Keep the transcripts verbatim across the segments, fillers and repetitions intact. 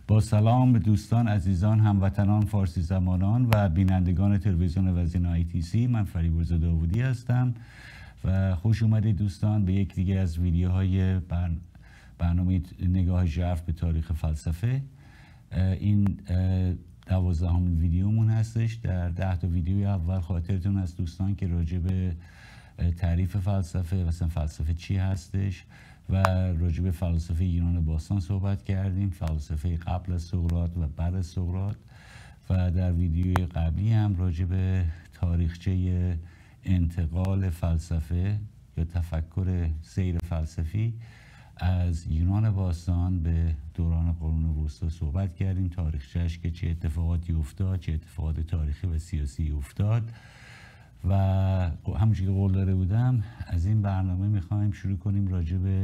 با سلام به دوستان عزیزان هموطنان فارسی زمانان و بینندگان تلویزیون وزین آی تی سی. من فریبرز داوودی هستم و خوش اومدید دوستان به یک دیگه از ویدیوهای بر... برنامه نگاه ژرف به تاریخ فلسفه. این دوازدهمین ویدیومون هستش. در ده تا ویدیوی اول خاطرتون از دوستان که راجع به تعریف فلسفه مثلا فلسفه چی هستش و راجع به فلسفه یونان باستان صحبت کردیم، فلسفه قبل از سقراط و بعد از سقراط، و در ویدیوی قبلی هم راجع به تاریخچه انتقال فلسفه یا تفکر سیر فلسفی از یونان باستان به دوران قرون وسطا صحبت کردیم. تاریخچه‌اش که چه اتفاقاتی افتاد، چه اتفاقات تاریخی و سیاسی افتاد، و همونجوری که قول داده بودم از این برنامه میخوایم شروع کنیم راجع به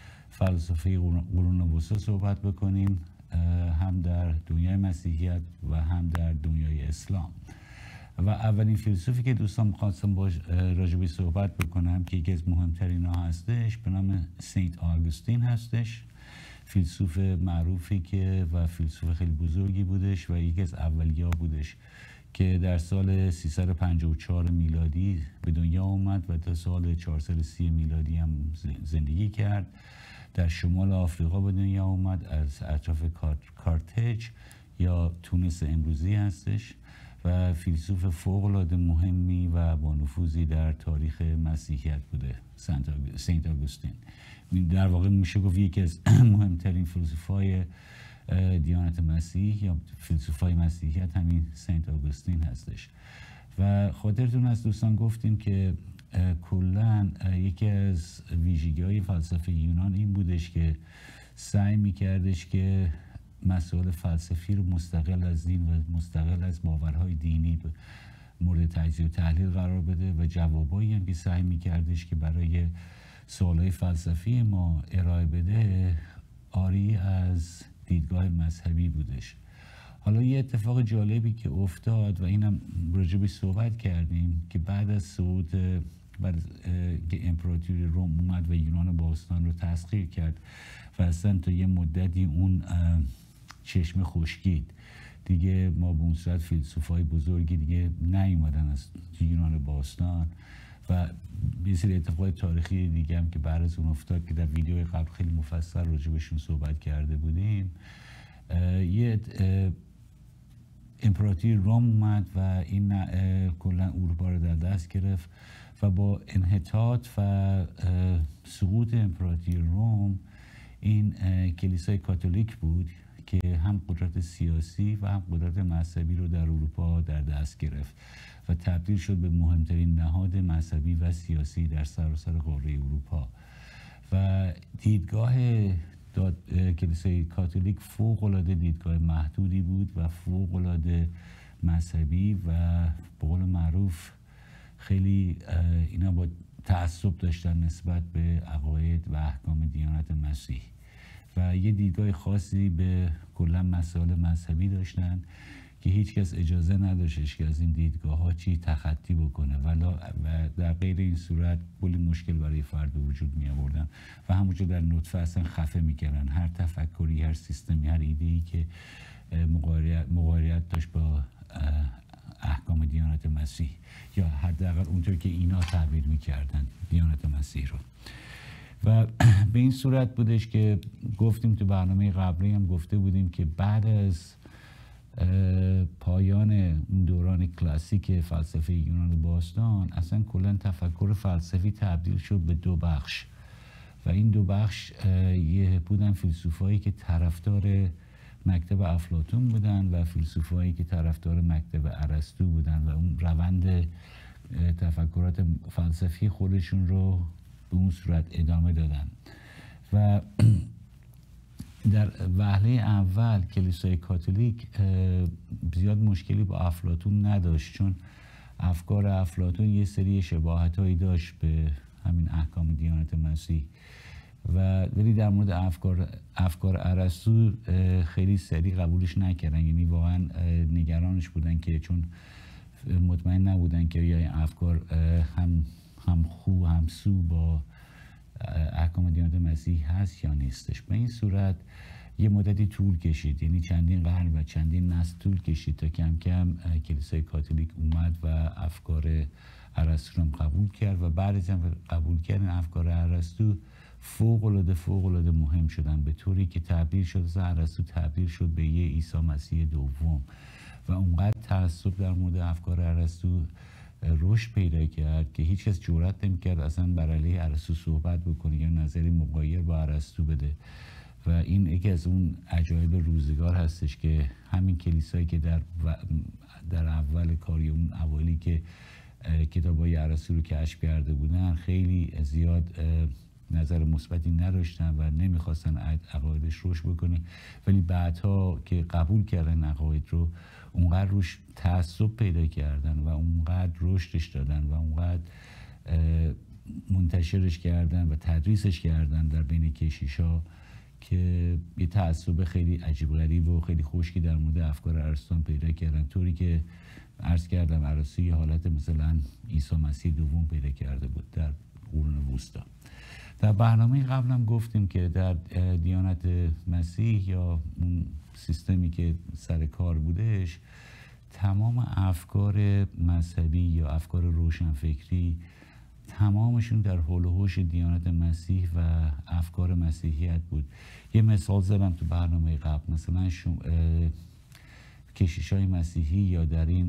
فلسفه قرون وسطا صحبت بکنیم، هم در دنیای مسیحیت و هم در دنیای اسلام. و اولین فیلسوفی که دوستان میخواستم باش راجع به صحبت بکنم که یکی از مهمترین ها هستش به نام سنت آگوستین هستش. فیلسوف معروفی که و فیلسوف خیلی بزرگی بودش و یکی از اولیا بودش که در سال سیصد و پنجاه و چهار میلادی به دنیا اومد و تا سال چهارصد و سی میلادی هم زندگی کرد. در شمال آفریقا به دنیا اومد، از اطراف کارتاژ یا تونس امروزی هستش و فیلسوف فوق‌العاده مهمی و با نفوذی در تاریخ مسیحیت بوده. سنت آگوستین در واقع میشه گفت یکی از مهمترین فیلسوفای دیانت مسیح یا فیلسوفای مسیحیت همین سنت آگوستین هستش. و خاطرتون از دوستان گفتیم که کلاً یکی از ویژگی‌های فلسفه یونان این بودش که سعی میکردش که مسائل فلسفی رو مستقل از دین و مستقل از باورهای دینی مورد تجزیه و تحلیل قرار بده و جوابایی هم که سعی میکردش که برای سوالهای فلسفی ما ارائه بده آری از دیدگاه مذهبی بودش. حالا یه اتفاق جالبی که افتاد و اینم راجبش صحبت کردیم که بعد از صعود بعد که امپراتوری روم اومد و یونان باستان رو تسخیر کرد و اصلا تا یه مدتی اون چشم خشکید دیگه، ما به اون صورت فیلسوفای بزرگی دیگه نیومدن از یونان باستان و یه سری اتفاقات تاریخی دیگه هم که بعد از اون افتاد که در ویدیوی قبل خیلی مفصل راجبشون صحبت کرده بودیم. یه امپراتوری روم اومد و این کلا اروپا رو در دست گرفت و با انحطاط و سقوط امپراتوری روم این کلیسای کاتولیک بود که هم قدرت سیاسی و هم قدرت مذهبی رو در اروپا در دست گرفت و تبدیل شد به مهمترین نهاد مذهبی و سیاسی در سراسر قاره اروپا. و دیدگاه کلیسای کاتولیک فوق‌العاده دیدگاه محدودی بود و فوق‌العاده مذهبی و به قول معروف خیلی اینا با تعصب داشتن نسبت به عقاید و احکام دیانت مسیح و یه دیدگاه خاصی به کلا مسائل مذهبی داشتن که هیچ کس اجازه نداشتش که از این دیدگاه ها چی تخطی بکنه ولا و در غیر این صورت کلی مشکل برای فرد وجود می آوردن و همونجا در نطفه اصلا خفه میکردن هر تفکری، هر سیستمی، هر ایده‌ای که مغایرت داشت با احکام دیانت مسیح یا حداقل اونطور که اینا تعبیر میکردن دیانت مسیح رو. و به این صورت بودش که گفتیم تو برنامه قبلی هم گفته بودیم که بعد از پایان اون دوران کلاسیک فلسفه یونان باستان اصلا کلا تفکر فلسفی تبدیل شد به دو بخش و این دو بخش یه بودن فیلسوفایی که طرفدار مکتب افلاطون بودن و فیلسوفایی که طرفدار مکتب ارسطو بودن و اون روند تفکرات فلسفی خودشون رو به اون صورت ادامه دادن. و در وهله اول کلیسای کاتولیک زیاد مشکلی با افلاطون نداشت چون افکار افلاطون یه سری شباهتایی داشت به همین احکام دیانت مسیح و ولی در مورد افکار افکار ارسطو خیلی سریع قبولش نکردن، یعنی واقعا نگرانش بودن که چون مطمئن نبودن که یا این افکار هم هم خو هم سو با احکام دیانت مسیح هست یا نیستش. به این صورت یه مدتی طول کشید، یعنی چندین قرن و چندین نسل طول کشید تا کم کم کلیسای کاتولیک اومد و افکار ارسطو رو قبول کرد و بعد از قبول کردن افکار ارسطو فوق العاده فوق العاده مهم شدن، به طوری که تبدیل شد از ارسطو تبدیل شد به یه عیسی مسیح دوم و اونقدر تعصب در مورد افکار ارسطو رشد پیدا کرد که هیچ کس جرئت نمی‌کرد اصلا بر علیه ارسطو صحبت بکنه یا نظری مغایر با ارسطو بده و این یکی از اون عجایب روزگار هستش که همین کلیسایی که در در اول کاری اون اوایلی که کتابای ارسطو رو کشف کرده بودن خیلی زیاد نظر مثبتی نداشتن و نمیخواستن عقایدش رشد بکنه، ولی بعدها که قبول کردن عقاید رو اونقدر روش تعصب پیدا کردن و اونقدر رشدش دادن و اونقدر منتشرش کردن و تدریسش کردن در بین کشیشا که یه تعصب خیلی عجیب غریب و خیلی خشکی در مورد افکار ارسطو پیدا کردن، طوری که عرض کردم ارسطو یه حالت مثلا عیسی مسیح دوم پیدا کرده بود در قرون وسطا. در برنامه قبلم گفتیم که در دیانت مسیح یا اون سیستمی که سر کار بودش تمام افکار مذهبی یا افکار روشنفکری تمامشون در حول و حوش دیانت مسیح و افکار مسیحیت بود. یه مثال زدم تو برنامه قبل، مثلا کشیشای مسیحی یا در این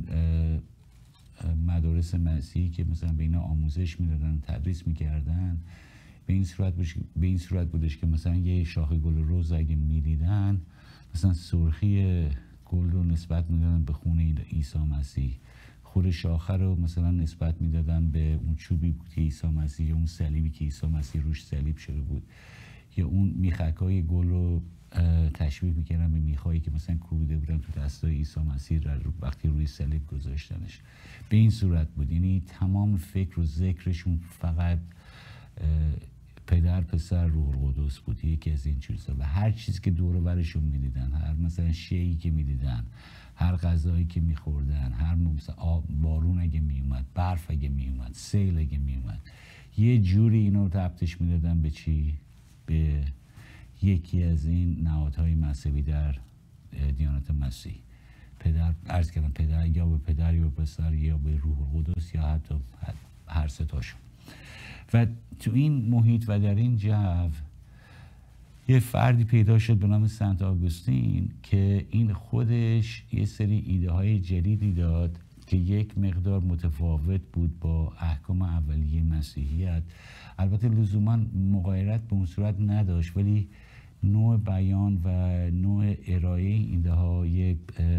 مدارس مسیحی که مثلا به اینا آموزش میدادن تدریس میکردن به این صورت بودش به این صورت بودش که مثلا یه شاخ گل روز اگه میدیدن مثلا سرخی گل رو نسبت میدادن به خون عیسی مسیح، خود شاخه رو مثلا نسبت میدادن به اون چوبی که عیسی مسیح یا اون صلیبی که عیسی مسیح روش صلیب شده بود، یا اون میخکای گل رو تشبیه میکردن به میخایی که مثلا کوبیده بودن تو دستای عیسی مسیح رو وقتی روی صلیب گذاشتنش. به این صورت بود، یعنی تمام فکر و ذکرشون فقط پدر پسر روح القدس بود، یکی از این چیزا و هر چیزی که دور و برشون میدیدن، هر مثلا شیئی که میدیدن، هر غذایی که میخوردن، هر مثلا آب بارون اگه میومد، برف اگه میومد، سیل اگه میومد، یه جوری اینو رو تبتش میدادن به چی؟ به یکی از این نهادهای مذهبی در دیانت مسیح، پدر عرض کردم پدر یا به پدر یا به پسر یا به روح القدس یا حتی هر سه تاشون. و تو این محیط و در این جو یه فردی پیدا شد به نام سنت آگوستین که این خودش یه سری ایده های جدیدی داد که یک مقدار متفاوت بود با احکام اولیه مسیحیت. البته لزوما مغایرت به اون صورت نداشت، ولی نوع بیان و نوع ارائه این ایده ها یک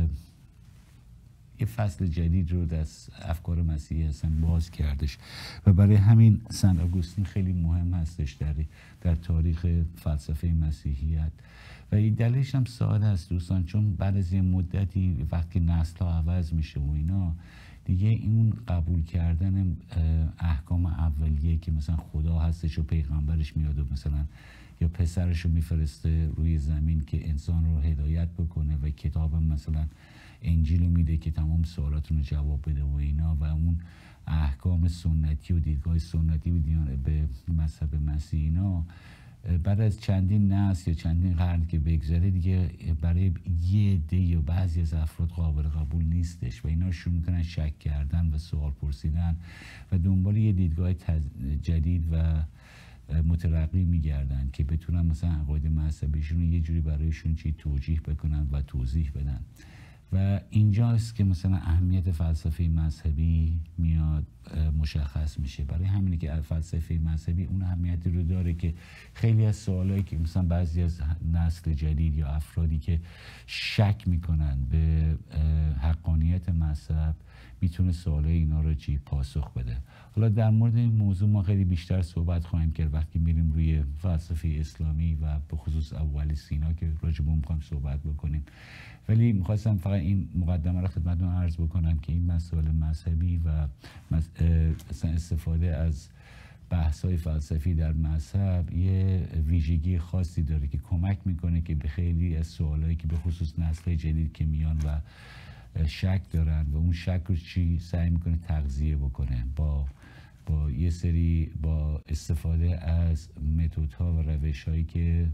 یه فصل جدید رو در افکار مسیحی هستن باز کردش و برای همین سنت آگوستین خیلی مهم هستش در در تاریخ فلسفه مسیحیت. و این دلیلش هم ساده است دوستان، چون بعد از یه مدتی وقتی نسل ها عوض میشه و اینا دیگه این قبول کردن احکام اولیه که مثلا خدا هستش و پیغمبرش میاد و مثلا یا پسرش رو میفرسته روی زمین که انسان رو هدایت بکنه و کتاب مثلا انجیل رو میده که تمام سوالاتون رو جواب بده و اینا و اون احکام سنتی و دیدگاه سنتی و دیانت به مذهب مسیح اینا بعد از چندین نسل یا چندین قرن که بگذره دیگه برای یه عده یا بعضی از افراد قابل قبول نیستش و اینا شروع میکنن شک کردن و سوال پرسیدن و دنبال یه دیدگاه جدید و مترقی میگردن که بتونن مثلا عقاید مذهبیشون رو یه جوری برایشون چی توجیه بکنن و توضیح بدن. و اینجاست که مثلا اهمیت فلسفه مذهبی میاد مشخص میشه. برای همینه که فلسفه مذهبی اون اهمیتی رو داره که خیلی از سوالایی که مثلا بعضی از نسل جدید یا افرادی که شک میکنن به حقانیت مذهب میتونه سوالای اینا رو چی پاسخ بده. حالا در مورد این موضوع ما خیلی بیشتر صحبت خواهیم کرد وقتی میریم روی فلسفه اسلامی و به خصوص ابوعلی سینا که راجع به اون میخوایم صحبت بکنیم. ولی میخواستم فقط این مقدمه رو خدمتتون عرض بکنم که این مسائل مذهبی و مثلا استفاده از بحث‌های فلسفی در مذهب یه ویژگی خاصی داره که کمک میکنه که به خیلی از سوالایی که به خصوص نسل جدید که میان و شک دارن و اون شک رو چی سعی میکنه تغذیه بکنه با با یه سری با استفاده از متدها و روش‌هایی که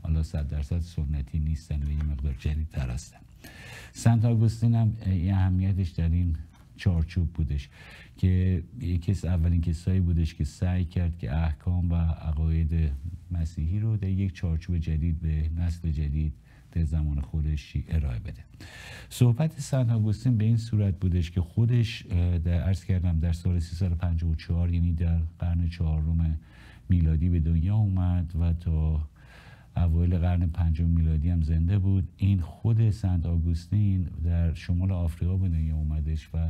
حالا صد درصد سنتی نیستن و یه مقدار جدیدتر هستن. سنت آگوستین هم یه اهمیتش در این چارچوب بودش که یکی از اولین کسایی بودش که سعی کرد که احکام و عقاید مسیحی رو در یک چارچوب جدید به نسل جدید در زمان خودش ارائه بده. صحبت سنت آگوستین به این صورت بودش که خودش در عرض کردم در سال سیصد و پنجاه و چهار یعنی در قرن چهارم میلادی به دنیا اومد و تا اوایل قرن پنجم میلادی هم زنده بود. این خود سنت آگوستین در شمال آفریقا به دنیا اومدش و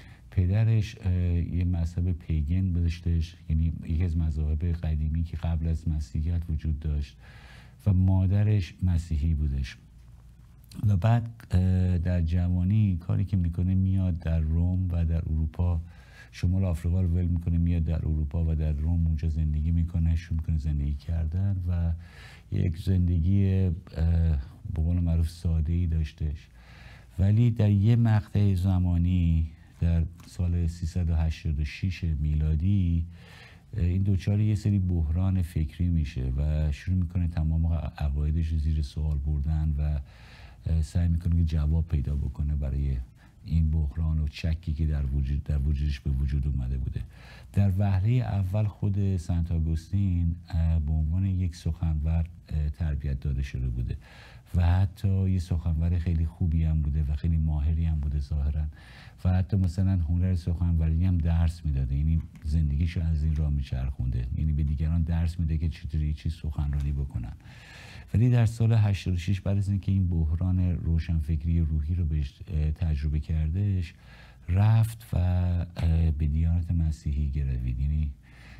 پدرش یه مذهب پیگن داشتش، یعنی یکی از مذاهب قدیمی که قبل از مسیحیت وجود داشت و مادرش مسیحی بودش. و بعد در جوانی کاری که میکنه میاد در روم و در اروپا، شمال آفریقا رو ول میکنه میاد در اروپا و در روم اونجا زندگی میکنه، شروع میکنه زندگی کردن و یک زندگی به قول معروف ساده‌ای داشتش. ولی در یه مقطع زمانی در سال سیصد و هشتاد و شش میلادی این دوچار یه سری بحران فکری میشه و شروع میکنه تمام عقایدش رو زیر سوال بردن و سعی میکنه که جواب پیدا بکنه برای این بحران و شکی که در وجود در وجودش به وجود اومده بوده. در وهله اول خود سنت آگوستین به عنوان یک سخنور تربیت داده شده بوده و حتی یه سخنور خیلی خوبی هم بوده و خیلی ماهری هم بوده ظاهرا و حتی مثلا هنر سخنوری هم درس میداده، یعنی زندگیشو از این راه میچرخونده، یعنی به دیگران درس میده که چطوری چی سخنرانی بکنن. ولی در سال هشتاد و شش بعد از اینکه این بحران روشنفکری روحی رو بهش تجربه کردش رفت و به دیانت مسیحی گروید، یعنی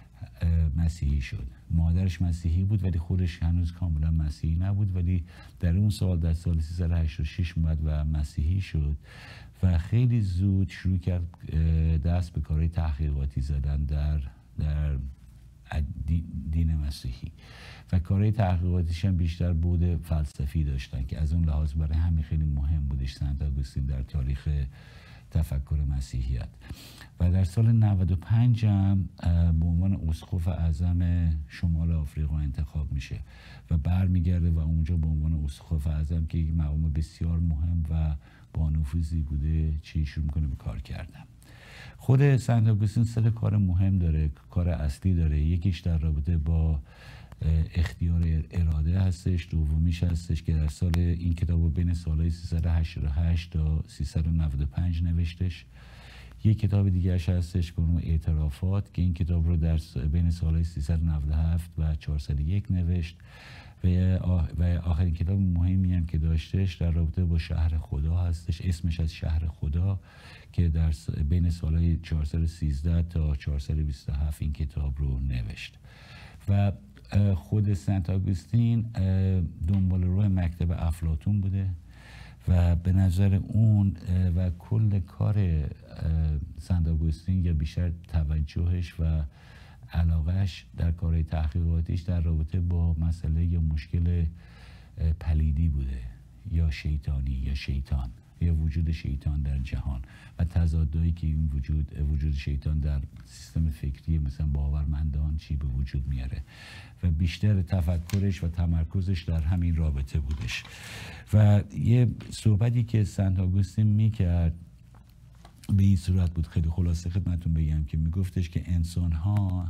مسیحی شد. مادرش مسیحی بود ولی خودش هنوز کاملا مسیحی نبود، ولی در اون سال در سال سیصد و هشتاد و شش اومد و مسیحی شد و خیلی زود شروع کرد دست به کارهای تحقیقاتی زدن در در دین مسیحی و کارهای تحقیقاتیش هم بیشتر بعد فلسفی داشتن که از اون لحاظ برای همین خیلی مهم بودش سنت آگوستین در تاریخ تفکر مسیحیت. و در سال نود و پنج هم به عنوان اسقف اعظم شمال آفریقا انتخاب میشه و برمیگرده و اونجا به عنوان اسقف اعظم که یک مقام بسیار مهم و با نفوذی بوده چی شروع میکنه به کار کردن. خود سنت آگوستین سه کار مهم داره، کار اصلی داره. یکیش در رابطه با اختیار اراده هستش، دومیش هستش که در سال این کتابو بین سالهای سیصد و هشتاد و هشت تا سیصد و نود و پنج نوشتش. یک کتاب دیگرش هستش به نام اعترافات که این کتاب رو در بین سالهای سیصد و نود و هفت و چهارصد و یک نوشت و آخرین کتاب مهمی هم که داشتش در رابطه با شهر خدا هستش، اسمش از شهر خدا که در بین سالهای چهارصد و سیزده تا چهارصد و بیست و هفت این کتاب رو نوشت. و خود سنت آگوستین دنبال روی مکتب افلاطون بوده و به نظر اون و کل کار سنت آگوستین یا بیشتر توجهش و علاقهش در کارهای تحقیقاتیش در رابطه با مسئله یا مشکل پلیدی بوده یا شیطانی یا شیطان یا وجود شیطان در جهان و تضادهایی که این وجود وجود شیطان در سیستم فکری مثلا باورمندان چی به وجود میاره و بیشتر تفکرش و تمرکزش در همین رابطه بودش. و یه صحبتی که سنت آگوستین میکرد به این صورت بود، خیلی خلاصه خدمتون بگم، که میگفتش که انسان ها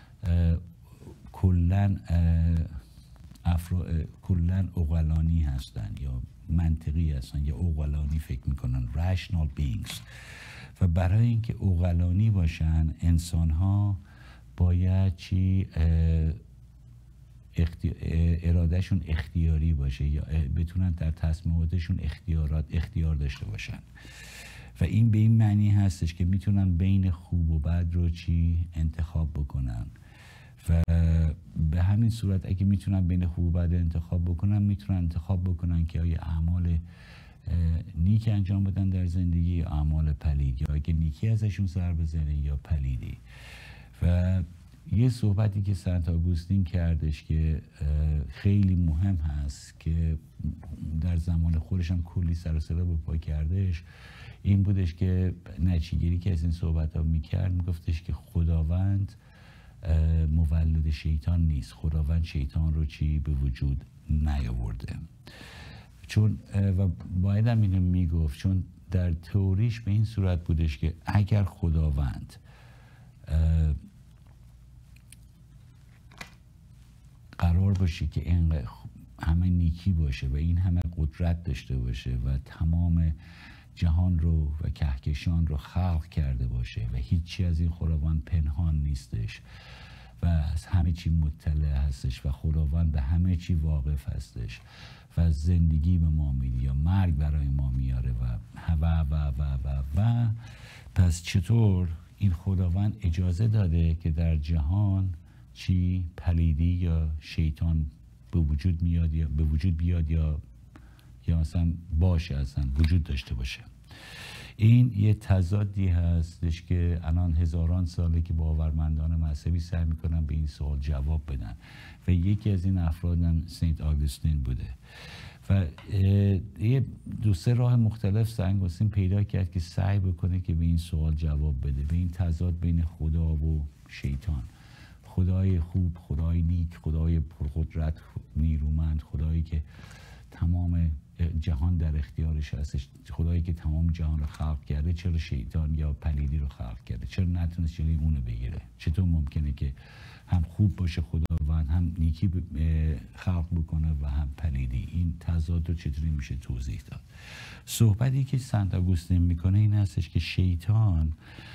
کلن افرا... کلن عقلانی هستن یا منطقی هستن یا عقلانی فکر میکنن، rational beings، و برای اینکه عقلانی باشن انسان ها باید چی اختی... ارادهشون اختیاری باشه یا بتونن در تصمیماتشون اختیارات اختیار داشته باشن و این به این معنی هستش که میتونن بین خوب و بد رو چی انتخاب بکنن و به همین صورت اگه میتونن بین خوب و بد انتخاب بکنن میتونن انتخاب بکنن که آیا اعمال نیک انجام بدن در زندگی یا اعمال پلید، یا اگه نیکی ازشون سر بزنه یا پلیدی. و یه صحبتی که سنت آگوستین کردش که خیلی مهم هست که در زمان خودش هم کلی سر و صدا به پا کردش این بودش که نتیجه‌گیری که از این صحبت ها میکرد میگفتش که خداوند مولد شیطان نیست، خداوند شیطان رو چی به وجود نیاورده. چون و باید هم اینو میگفت، چون در تئوریش به این صورت بودش که اگر خداوند قرار باشه که این همه نیکی باشه و این همه قدرت داشته باشه و تمام جهان رو و کهکشان رو خلق کرده باشه و هیچی از این خداوند پنهان نیستش و از همه چی مطلع هستش و خداوند به همه چی واقف هستش و زندگی به ما میده یا مرگ برای ما میاره و و و و و و پس چطور این خداوند اجازه داده که در جهان چی پلیدی یا شیطان به وجود میاد یا به وجود بیاد یا یا اصلا باشه، اصلا وجود داشته باشه؟ این یه تضادی هستش که الان هزاران ساله که باورمندان مذهبی سعی میکنن به این سوال جواب بدن و یکی از این افراد هم سنت آگوستین بوده و یه دو سه راه مختلف سنت آگوستین پیدا کرد که سعی بکنه که به این سوال جواب بده، به این تضاد بین خدا و شیطان، خدای خوب، خدای نیک، خدای پرقدرت، نیرومند، خدایی که تمام جهان در اختیارش هستش، خدایی که تمام جهان رو خلق کرده، چرا شیطان یا پلیدی رو خلق کرده؟ چرا نتونست جلوی اونو بگیره؟ چطور ممکنه که هم خوب باشه خداوند، هم نیکی خلق بکنه و هم پلیدی؟ این تضاد رو چطوری میشه توضیح داد؟ صحبتی که سنت آگوستین میکنه این هستش که شیطان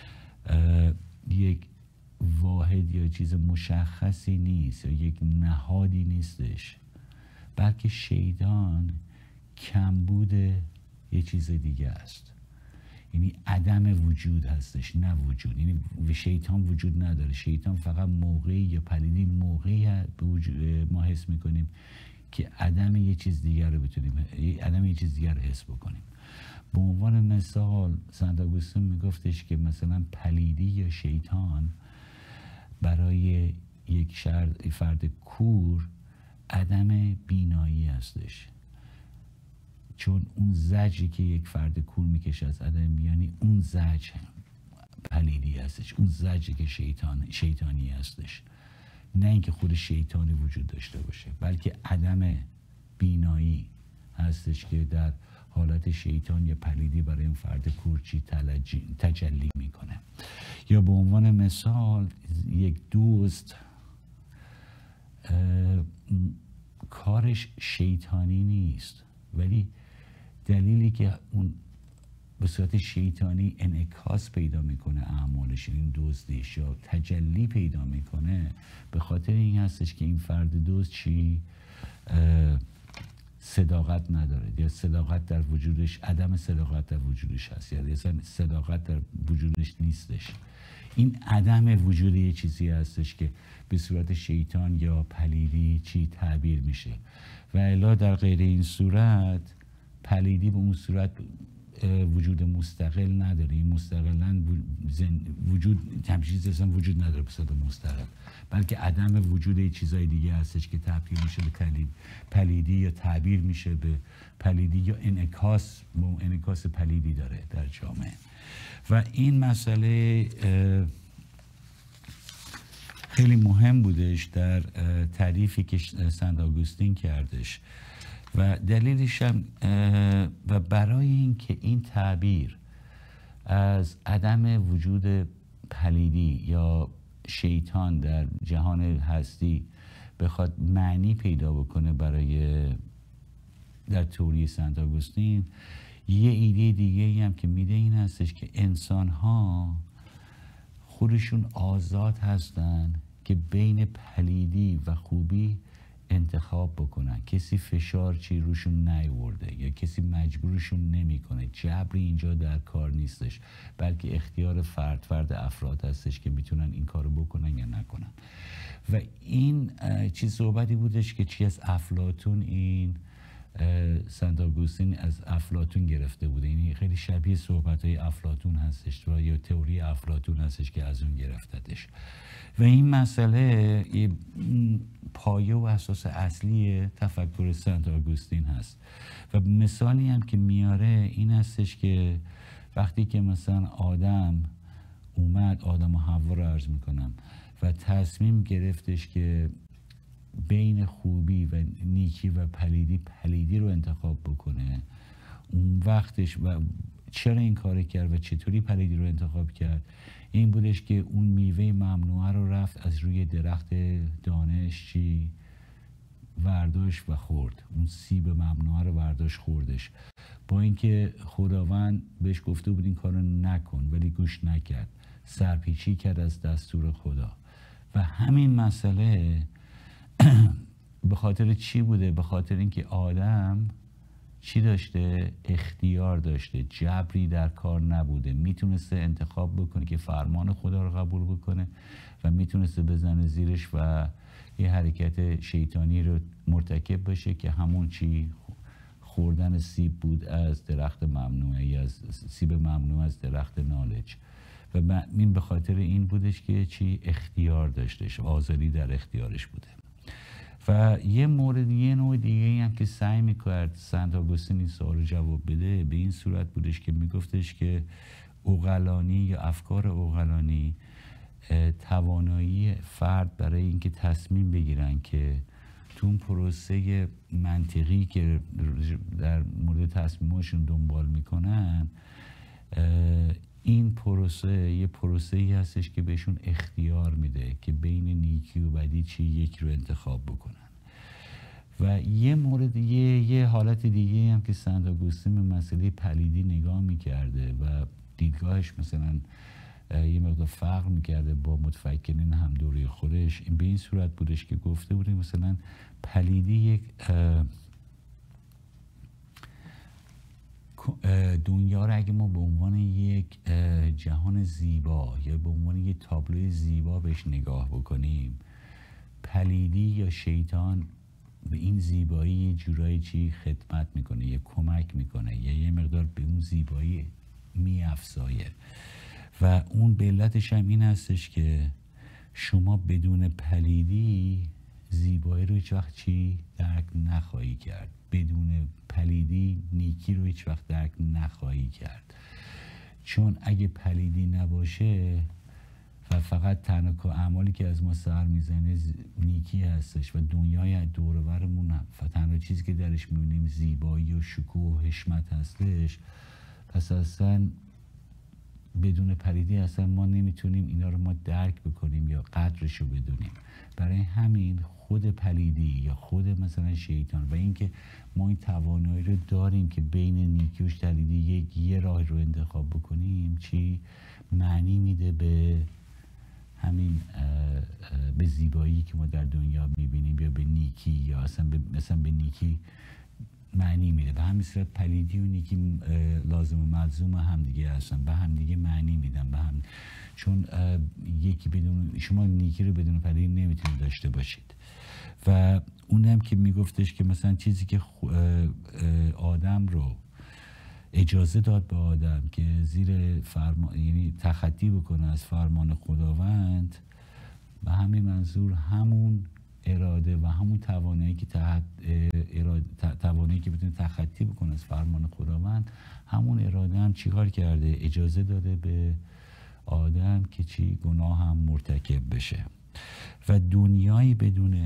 یک واحد یا چیز مشخصی نیست یا یک نهادی نیستش، بلکه شیطان کمبود یه چیز دیگه است، یعنی عدم وجود هستش، نه وجود. یعنی شیطان وجود نداره، شیطان فقط موقعی یا پلیدی موقعی به وجود ما حس میکنیم که عدم یه چیز دیگر رو بتونیم عدم یه چیز دیگر رو حس بکنیم. به عنوان مثال سنت آگوستین میگفتش که مثلا پلیدی یا شیطان برای یک فرد کور عدم بینایی هستش، چون اون زجری که یک فرد کور میکشه از عدم بینایی، اون زجر پلیدی هستش، اون زجری که شیطان شیطانی هستش، نه اینکه خود شیطانی وجود داشته باشه، بلکه عدم بینایی هستش که در حالت شیطان یا پلیدی برای این فرد کورچی تجلی میکنه. یا به عنوان مثال یک دوست کارش شیطانی نیست، ولی دلیلی که اون به صورت شیطانی انعکاس پیدا میکنه اعمالش، این دزدیش یا تجلی پیدا میکنه، به خاطر این هستش که این فرد دزد چی صداقت نداره یا صداقت در وجودش، عدم صداقت در وجودش هست، یا یعنی صداقت در وجودش نیستش. این عدم وجود یه چیزی هستش که به صورت شیطان یا پلیدی چی تعبیر میشه و الا در غیر این صورت پلیدی به اون صورت وجود مستقل نداره. این مستقلا وجود همچیز اصلا وجود نداره به صورت مستقل، بلکه عدم وجود یه چیزای دیگه هستش که تبدیل میشه به پلیدی یا تعبیر میشه به پلیدی یا انعکاس انعکاس پلیدی داره در جامعه. و این مسئله خیلی مهم بودش در تعریفی که سنت آگوستین کردش و دلیلش هم و برای اینکه این تعبیر از عدم وجود پلیدی یا شیطان در جهان هستی بخواد معنی پیدا بکنه برای در تئوری سنت آگوستین، یه ایده دیگه هم که میده این هستش که انسان ها خودشون آزاد هستن که بین پلیدی و خوبی انتخاب بکنن، کسی فشار چی روشون نیورده یا کسی مجبورشون نمیکنه، جبری اینجا در کار نیستش، بلکه اختیار فرد فرد افراد هستش که میتونن این کارو بکنن یا نکنن. و این چیز صحبتی بودش که چی از افلاطون، این سنت آگوستین از افلاطون گرفته بوده، یعنی خیلی شبیه صحبت‌های افلاطون هستش و یا تئوری افلاطون هستش که از اون گرفتتش. و این مسئله پایه و اساس اصلی تفکر سنت آگوستین هست. و مثالی هم که میاره این هستش که وقتی که مثلا آدم اومد، آدم و حوا رو عرض میکنم، و تصمیم گرفتش که بین خوبی و نیکی و پلیدی پلیدی رو انتخاب بکنه، اون وقتش و چرا این کار کرد و چطوری پلیدی رو انتخاب کرد، این بودش که اون میوه ممنوعه رو رفت از روی درخت دانش چی ورداشت و خورد، اون سیب ممنوعه رو برداشت خوردش، با اینکه خداوند بهش گفته بود این کارو نکن ولی گوش نکرد، سرپیچی کرد از دستور خدا. و همین مسئله به خاطر چی بوده؟ به خاطر اینکه آدم چی داشته؟ اختیار داشته، جبری در کار نبوده، میتونسته انتخاب بکنه که فرمان خدا رو قبول بکنه و میتونسته بزنه زیرش و یه حرکت شیطانی رو مرتکب بشه که همون چی خوردن سیب بود از درخت ممنوعه یا از سیب ممنوع از درخت نالج. و این به خاطر این بودش که چی اختیار داشتش، آزادی در اختیارش بوده. و یه مورد یه نوع دیگه هم که سعی میکرد سنت آگوستین این سوال رو جواب بده به این صورت بودش که میگفتش که عقلانی یا افکار عقلانی توانایی فرد برای اینکه تصمیم بگیرن که تو اون پروسه منطقی که در مورد تصمیماشون دنبال میکنن، این پروسه یه پروسه ای هستش که بهشون اختیار میده که بین نیکی و بدی چی یک رو انتخاب بکنن. و یه مورد یه, یه حالت دیگه هم که سنت آگوستین به مسئله پلیدی نگاه میکرده و دیدگاهش مثلا یه مقدار فرق میکرده با متفکرین هم دوره خودش، این به این صورت بودش که گفته بودیم مثلا پلیدی یک دنیا رو اگه ما به عنوان یک جهان زیبا یا به عنوان یک تابلوی زیبا بهش نگاه بکنیم، پلیدی یا شیطان به این زیبایی یه جورایی چی خدمت میکنه یا کمک میکنه یا یه مقدار به اون زیبایی میافزایه. و اون به علتش هم این هستش که شما بدون پلیدی زیبایی رو هیچ وقت چی درک نخواهی کرد، بدون پلیدی نیکی رو هیچ وقت درک نخواهی کرد. چون اگه پلیدی نباشه و فقط تنها اعمالی که از ما سر میزنه نیکی هستش و دنیای دور و برمون و تنها چیزی که درش میبینیم زیبایی و شکوه و حشمت هستش، پس اصلا بدون پلیدی اصلا ما نمیتونیم اینا رو ما درک بکنیم یا قدرش رو بدونیم. برای همین خود پلیدی یا خود مثلا شیطان و اینکه ما این توانایی رو داریم که بین نیکی و پلیدی یک یه راه رو انتخاب بکنیم چی معنی میده به همین به زیبایی که ما در دنیا میبینیم یا به نیکی یا اصلا به مثلا به نیکی معنی میده. به همین صورت پلیدی و نیکی لازم و ملزوم هم دیگه هستن، به هم دیگه معنی میدن به هم، چون یکی بدون شما نیکی رو بدون پلیدی نمیتونید داشته باشید. و اونم که میگفتش که مثلا چیزی که آدم رو اجازه داد به آدم که زیر فرمان یعنی تخطی بکنه از فرمان خداوند، به همین منظور همون اراده و همون توانایی که تحت اراده توانایی که بتونه تخطی بکنه از فرمان خداوند، همون اراده هم چیکار کرده؟ اجازه داده به آدم که چی گناه هم مرتکب بشه. و دنیایی بدون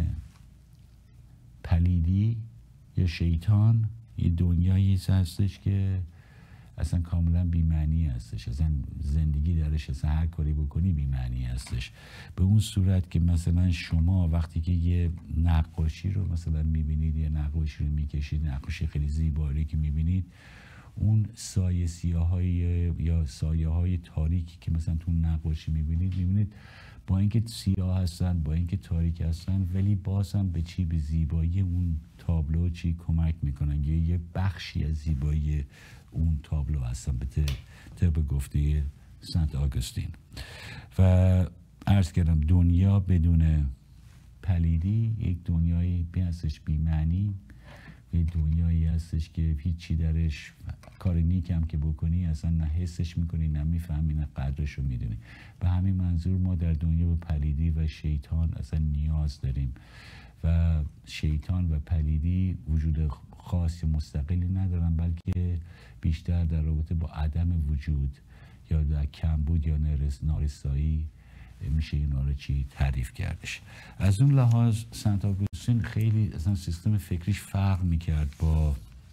پلیدی یا شیطان یه دنیایی هستش که اصلا کاملا بی‌معنی هستش، اصلا زندگی درش اصلا هر کاری بکنی بی‌معنی هستش. به اون صورت که مثلا شما وقتی که یه نقاشی رو مثلا میبینید، یه نقاشی رو میکشید، نقاشی خیلی زیبایی که میبینید، اون سایه سیاه‌های یا سایه‌های تاریکی که مثلا تو نقاشی میبینید میبینید با اینکه سیاه هستن، با اینکه تاریک هستن، ولی باز هم به چی؟ به زیبایی اون تابلو چی کمک میکنن یا یه بخشی از زیبایی اون تابلو هستن به طبق گفته سنت آگوستین. و عرض کردم دنیا بدون پلیدی یک دنیایی هستش بی‌معنی، یک دنیایی هستش که هیچی درش کار نیک هم که بکنی اصلا نه حسش میکنی نه میفهمی نه قدرش رو میدونی. به همین منظور ما در دنیا به پلیدی و شیطان اصلا نیاز داریم و شیطان و پلیدی وجود خاص مستقلی ندارن، بلکه بیشتر در رابطه با عدم وجود یا در کمبود یا نارسایی میشه اینا رو چی تعریف کردش. از اون لحاظ سنت آگوستین خیلی اصلا سیستم فکریش فرق میکرد با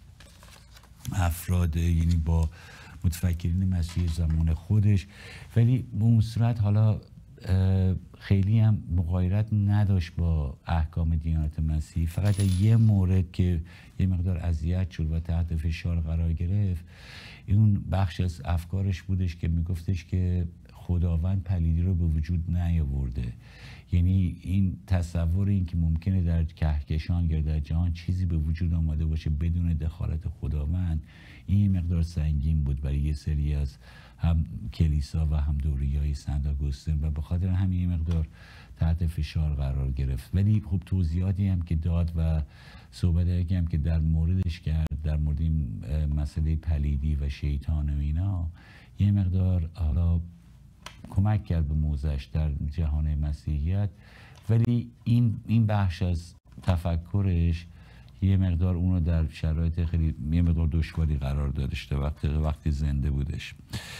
افراد، یعنی با متفکرین مسیحی زمان خودش، ولی به اون صورت حالا خیلی هم مغایرت نداشت با احکام دیانت مسیحی. فقط یه مورد که یه مقدار اذیت شد و تحت فشار قرار گرفت، اون بخش از افکارش بودش که میگفتش که خداوند پلیدی رو به وجود نیاورده. یعنی این تصور این که ممکنه در کهکشان یا در جهان چیزی به وجود آمده باشه بدون دخالت خداوند، این مقدار سنگین بود برای یه سری از هم کلیسا و هم دوریای سنت آگوستین و به خاطر همین مقدار تحت فشار قرار گرفت. ولی خب توضیحاتی هم که داد و صحبتی هم که در موردش کرد، در مورد این مسئله پلیدی و شیطان و اینا، یه مقدار حالا کمک کرد به موضعش در جهان مسیحیت. ولی این این بخش از تفکرش یه مقدار اونو در شرایط خیلی یه مقدار دشواری قرار داشته وقتی وقتی زنده بودش.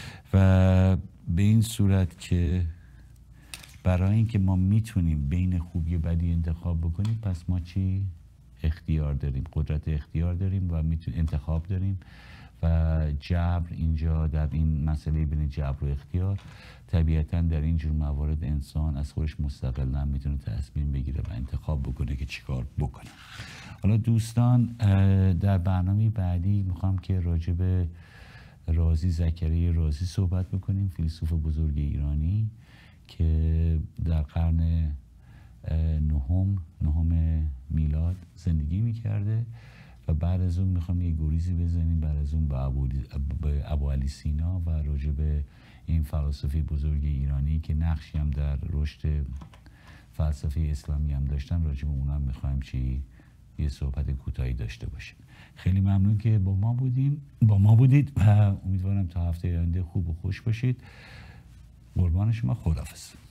و به این صورت که برای اینکه ما میتونیم بین خوبی و بدی انتخاب بکنیم، پس ما چی؟ اختیار داریم، قدرت اختیار داریم و میتونیم انتخاب داریم. و جبر اینجا در این مسئله بین جبر و اختیار، طبیعتا در این جور موارد انسان از خودش مستقلا میتونه تصمیم بگیره و انتخاب بکنه که چیکار بکنه. حالا دوستان در برنامه بعدی میخوام که راجع به رازی زکریا رازی صحبت بکنیم، فیلسوف بزرگ ایرانی که در قرن نهم نهم میلاد زندگی میکرده و بعد از اون میخوام یه گریزی بزنیم بعد از اون به ابوعلی سینا و راجع به این فلسفه بزرگ ایرانی که نقشی هم در رشد فلسفه اسلامی هم داشتن، راجع به اونم میخوایم چی یه صحبت کوتاهی داشته باشیم. خیلی ممنون که با ما بودیم با ما بودید و امیدوارم تا هفته آینده خوب و خوش باشید. قربان شما، خداحافظ.